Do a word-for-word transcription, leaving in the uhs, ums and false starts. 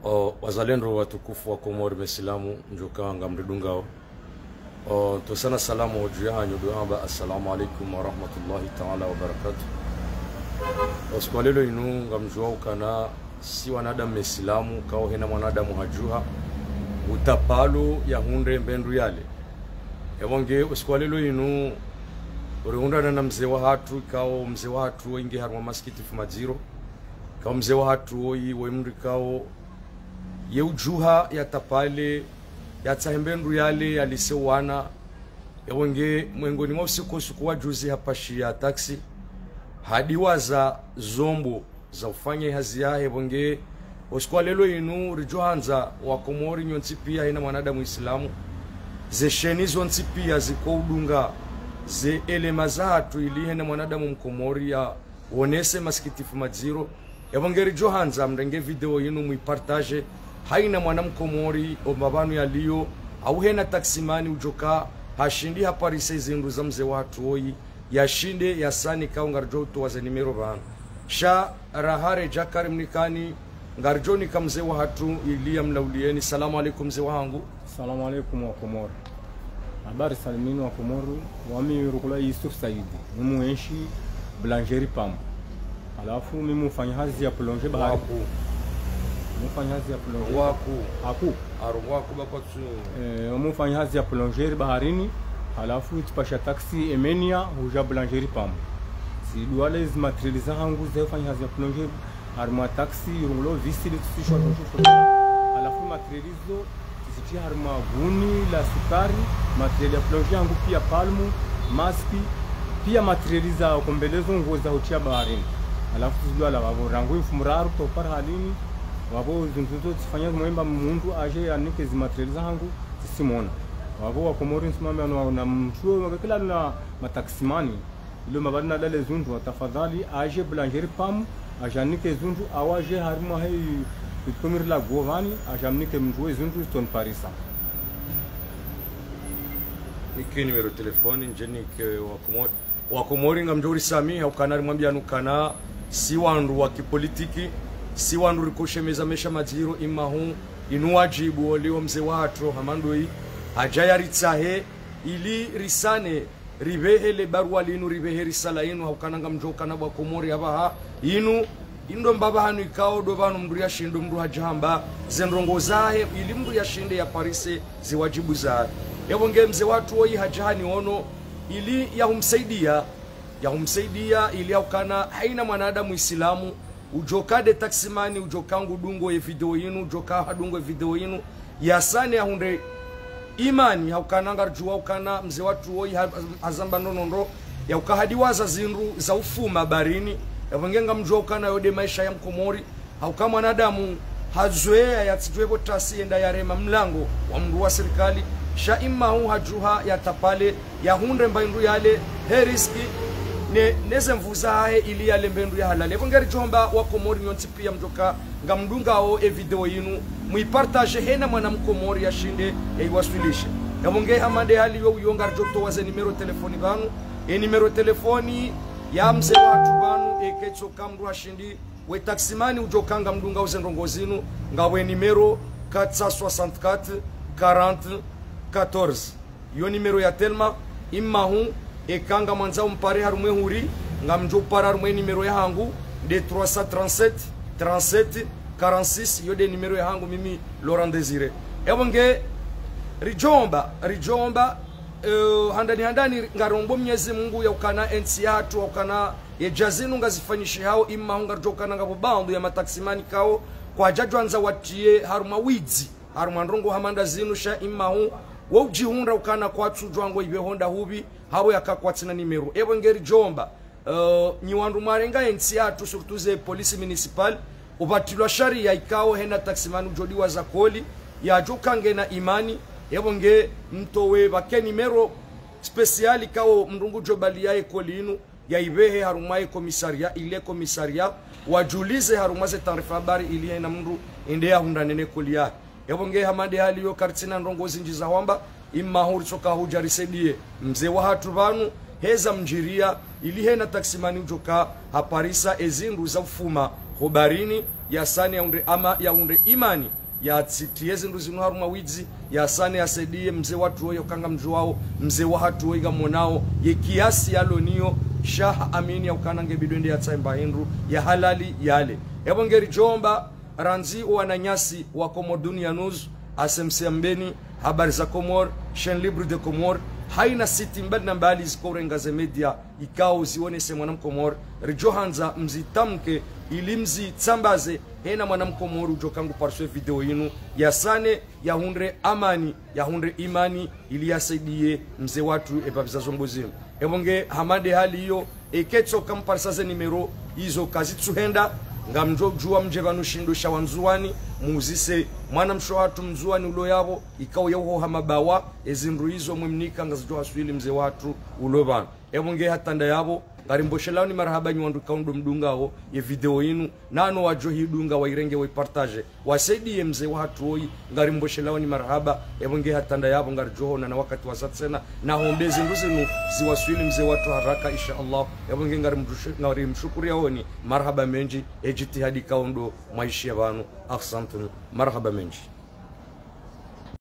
O wazalendo watukufu wa Komori Mesilamu njoka ngamridungao. O tosana salamu ojuya nyodoamba assalamu alaikum wa rahmatullahi ta'ala wa barakatuh. Oskwalelo inu ngamjua ukana si wanadamu Mesilamu kao hena mwanadamu hajuha utapalo ya hunde mbendu yale. Yawonge oskwalelo inu uriunda na mzee wa hatu kao mzee wa hatu inge harwa maskiti fumadziro. Kao mzee wa hatu oi wemri kao yeujuha ya tapale ya tahembendu yale yalisewana yawonge mwengoni mwafisiko sukuwa juzi hapa shia taksi hadiwaza zombo za ufanye hazi ya yawonge osikuwa lelo inu rijohanza wa Komori nyonti pia hina mwanadamu Islamu ze shenizo nti pia ziko udunga ze elema za hatu ili hina mwanadamu Mkomori ya wonese masikitifu madziro yawonge rijohanza mrenge video inu muipartage haina mwana Mkomori omabanu yaliyo au hena taksimani ujoka hashindi haparise zindu za mze watu oi yashinde yasani kao ngarjo utowaze nimero bana sha rahare jakari mnikani ngarjo ni kamze wa hatu ilia mnaulieni. Salamu alaikum mze wangu. Salamu alaikum wa Komori. Habari salimini wa Komori. Wami rukula Yusuf Saidi mimu enshi Blangerie Pam alafu mimu fanya hazi ya plonge bahari waku mufanya hazi ya plongeri waku aku aru waku bakotsu eh mufanya hazi ya plongeri baharini halafu tupasha taksi Emenia huja Blangerie Pam si duale iz materializa hangu ze fanya hazi ya plongeri harma taksi rungulo visi litusishwa tusho halafu materializo tisitia harma guni la sukari materiali ya plongeri hangu pia palmu maski pia materializa kombelezo ngoza hutia baharini halafu tuzduala wabo rangu mfumraru topara halini wabo zunzuzo tifanya mwemba mundu aje anike zimaterializa hangu tisimona wabo wa Komori nsimame anu na mchuo kila na mataksimani ilo mabadina lale zundu watafadhali aje Blangerie Pam aje anike zundu awaje harima hei tutumir la govani aje anike mjuwe zundu ton parisa iki numero telefoni njeni ke wa Komori wa Komori ngamjori sami au kanari mwambia nukana si wandu wa kipolitiki si wandu rikoshemeza mesha majiro imahu inuwajibu oliwo mze watu hamandoi hajaya ritsahe ili risane ribehe le barua linu ribehe risala inu haukananga mjoka na wa Komori abaha inu indo mbaba hanu ikao do banu mndu ya shindu mndu hajamba zenrongo zahe ili mndu ya shinde ya Parise ziwajibu zahe yawonge mze watu oi hajahani ono ili ya humsaidia ya humsaidia ili haukana haina mwanadamu Islamu ujokade taksimani ujokangu dungo e video yinu ujoka hadungo e video yinu yasane ya hunde imani haukananga rjuwa ukana mze watu oi hazamba nonondo ya ukahadiwaza zinru za ufuma barini ya vengenga mjua ukana yode maisha ya Mkomori hauka mwanadamu hazoea ya tijwebo tasi enda ya rema mlango wa mndu wa serikali sha ima hu hajuha ya tapale ya hunde mbaindu yale heriski ne neze mvuza hae ili yale mbendu ya halale vongeri jomba wa Komori nyonti pia mjoka ngamdunga o e video yinu muipartage hena mwana Mkomori ya shinde ya iwasulishe ya vonge hamande hali yo uyonga joto waze numero telefoni banu e numero telefoni ya mze watu banu e kecho kamru wa shindi we taksimani ujokanga mdunga uze ndongozinu ngawe numero quatre cent soixante-quatre quarante quatorze yo numero ya telma imahu e kanga manzao mpare harumwe huri ngamjo para harumwe numero ya hangu de trois cent trente-sept trente-sept quarante-six yo de numero ya hangu mimi Laurent Désiré ebonge rijomba rijomba uh, handani handani ngarombo Mwenyezi Mungu ya ukana ensi yatu ukana ye jazinu ngazifanyishi hao imma ngarjokana ngabo bandu ya mataksimani kao kwa jajwanza watie haruma widzi haruma ndrongo hamanda zinu sha imma hu wojihunda ukana kwa tsujwango ibe honda hubi habo yakakwatsina nimero ebongeri jomba uh, nyiwandu marenga ensi yatu surtuze polisi municipal ubatilwa sharia ikao hena taksimani ujodiwa za koli ya jokange na imani ebonge mtowe bake nimero speciali kao mrungu jobalia ekoli inu ya ibehe harumaye komisaria ile komisaria wajulize harumaze taarifa habari ili na mndu endea hunda nene kolia ebonge hamade hali yo kartina ndongozi njiza hwamba imma huritoka hujarisedie mze wa hatu banu heza mjiria ili hena taksimani ujoka haparisa ezindu za ufuma hobarini ya sane ya unde ama ya unde imani ya tsitieze ndu zinu haruma widzi ya sane asaidie mzee watu hoyo kanga mju wao mzee wa hatu hoiga monao ye kiasi yalo niyo shaha amini ya ukanange bidwende ya tsaimba hindru ya halali yale ebo ngeri jomba ranzi wananyasi wa Komoduni ya Nuz asemsembeni habari za Komor Chaîne Libre de Komor haina siti mbali na mbali zikorengaze media ikao zione se mwanamkomor rijohanza mzitamke ili mzitsambaze hena mwanamkomor ujokangu parswe video yinu ya sane ya hundre amani ya hundre imani ili yasaidie mze watu ebabiza zombozimu ebonge hamade hali hiyo eketso kamparsaze nimero hizo kazi tsuhenda ngamjo jua mjevanu shindo shawanzuani muzise mwana mshohatu mzuani ulo yabo ikao yaho hamabawa ezinru hizo mwemnika ngazjo haswili mze watu ulo bana ebonge hatanda yabo ngarimboshelaoni marhaba nywandu kaundo mdungao ye video yinu nano wajo hidunga wairenge waipartage wasaidie mze watu oi ngarimboshelaoni marhaba ebonge hatanda yabo ngarjoho na wakati wasatsena na hombezi nduzinu ziwaswili mze watu haraka insha Allah ebonge ngarimshukuri yaoni marhaba menji ejitihadi kaundo maisha banu ahsantu marhaba menji.